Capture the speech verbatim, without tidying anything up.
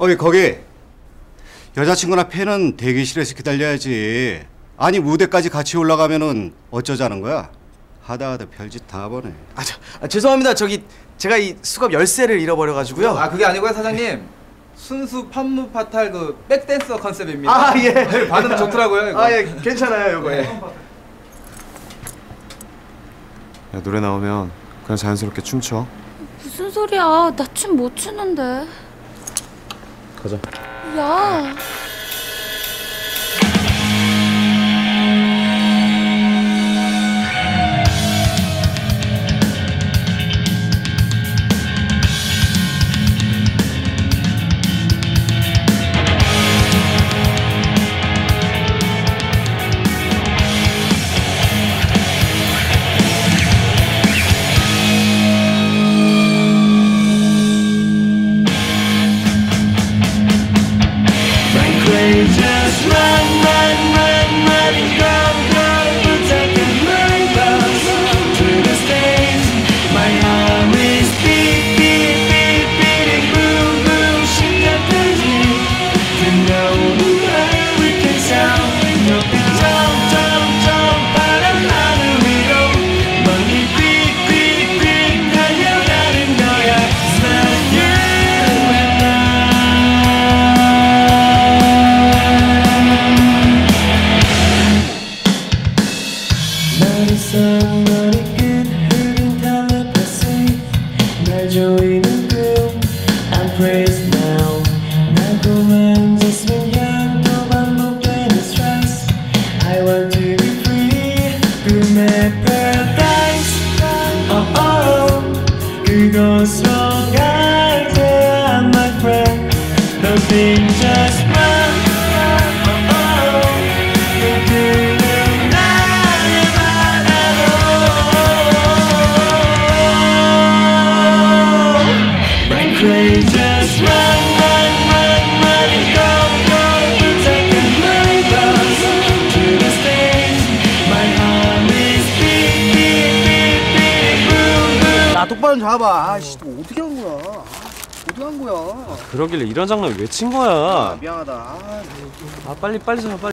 어이 거기 여자친구나 팬은 대기실에서 기다려야지. 아니 무대까지 같이 올라가면은 어쩌자는 거야? 하다 하다 별짓 다 버네. 아, 저, 아 죄송합니다. 저기 제가 이 수갑 열쇠를 잃어버려가지고요. 아 그게 아니고요 사장님. 순수 판무 파탈 그 백댄서 컨셉입니다. 아 예. 반응 좋더라고요 이거. 아 예, 괜찮아요 이거. 예. 야, 노래 나오면 그냥 자연스럽게 춤춰. 무슨 소리야? 나 춤 못 추는데. 가자. 야. Just run, run, run, run and go, go, protecting my bus to the stage. My heart is beat, beat, beat, beating, boom, boom, 심장까지. To know where we can sound. Jump, jump, jump, 바람 하늘 위로. 멀리 quick, quick, quick 달려가는 거야. It's not you and I. 머리 끝 흐린 텔레파시 날 조이는 꿈 I'm praised now 달콤한 jasmine 향 또 반복되는 stress I want to be free 꿈의 paradise oh oh 그곳으로 갈 거야 my friend Nothing just run oh oh Just run, run, run, run and go, go, protecting my bus to the stage. My heart is beat, beat, beat, beat, boom, boom. 야 똑바로 좀 잡아봐. 아씨 뭐 어떻게 한 거야? 아, 어떻게 한 거야? 그러길래 이런 장난 왜 친 거야? 아, 미안하다. 아, 아 빨리 빨리 잡아. 빨리.